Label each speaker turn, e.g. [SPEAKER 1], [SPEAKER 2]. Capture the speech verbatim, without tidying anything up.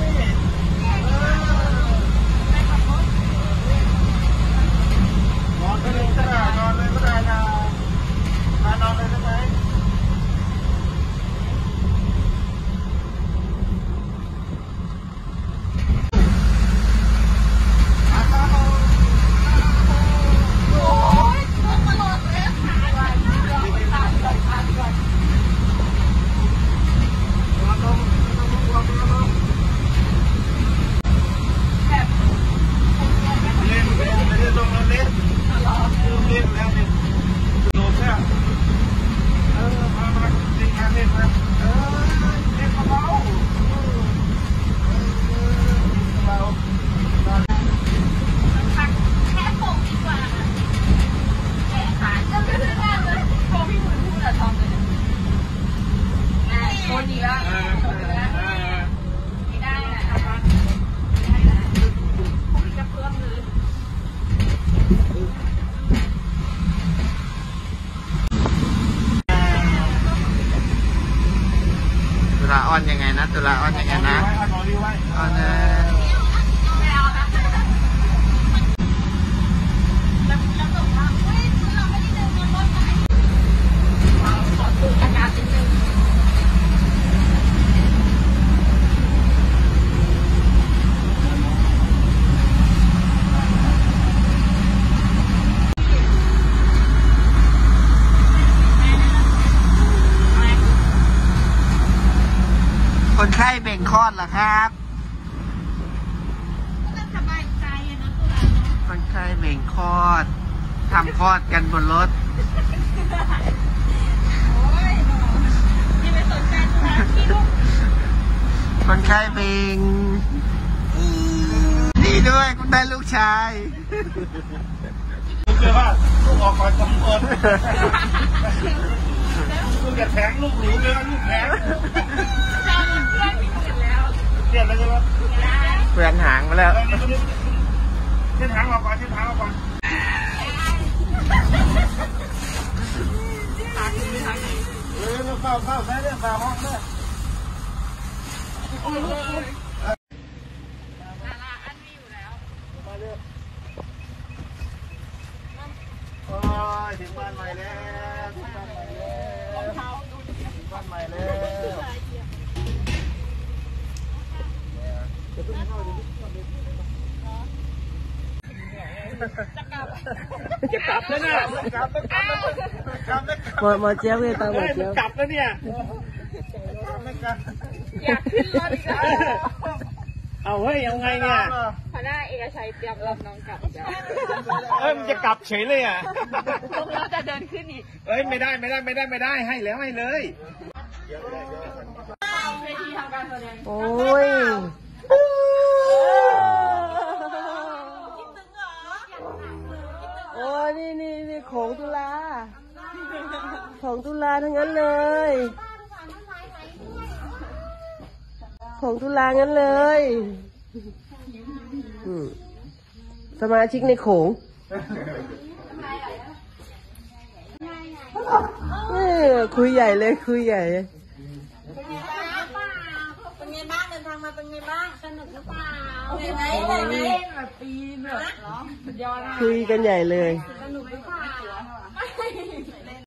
[SPEAKER 1] ออนยังไงนะตุลาออนยังไงนะออนนะคนไข้เบ่งคลอดเหรอครับสบายใจนะตัวคนไข้เบ่งคลอดทำคลอดกันบนรถโอ้ยนี่ไม่สนใจตัวที่ลูกคนไข้เบ่งดีด้วยคุณได้ลูกชาย
[SPEAKER 2] ลูกเจอว่าลูกออกก่อนสองคนลูกจะแทงลูกหนูเลยลูกแทงเปลี่ยนแล้วใช่ไหม
[SPEAKER 1] เปลี่ยนหางมาแล้ว
[SPEAKER 2] เส้นทางออกก่อนเส้นทางออกก่อนเออเราเข้าเข้าใช้เรื่องฝ่าห้องเนี่ยโอ้ยอันนี้อยู่แล้วมาเร็วโอ้ยถึงบ้านใหม่แล้วถึงบ้านใหม่แล้วถึงบ้านใหม่แล้วจะกลับแล้วเนี่ยกลับแล้วกลับแล้วกลับแล้ว
[SPEAKER 1] หมอหมอเจี๊ยบเลยตาหมอเจี๊ยบ
[SPEAKER 2] กลับแล้วเนี่ย
[SPEAKER 3] อยากขึ้นรถอีกแล้ว
[SPEAKER 2] เอาเฮ้ยยังไงเนี่ย
[SPEAKER 3] พน้าเอกชัยเตรียมรับน้องกลับ
[SPEAKER 2] เอ้ยมันจะกลับเฉยเลยอ่ะ
[SPEAKER 3] เราจะเดินขึ้นอีก
[SPEAKER 2] เอ้ยไม่ได้ไม่ได้ไม่ได้ไม่ได้ให้แล้วให้เลย
[SPEAKER 1] โอ้ยโอ้ยนี่นี่นี่ของตุลาของตุลาทั้งนั้นเลยของตุลางั้นเลยสมาชิกในโขงคุยใหญ่เลยคุยใหญ่
[SPEAKER 3] เป็นไงบ้างเดินทางมาเป็นไงบ้างสนุกหรือเปล่าเห็นไหมเห็นไหมแบบปีนแบบเหรอสุดยอด
[SPEAKER 1] คุยกันใหญ่เลย
[SPEAKER 3] สนุกหรือเปล่า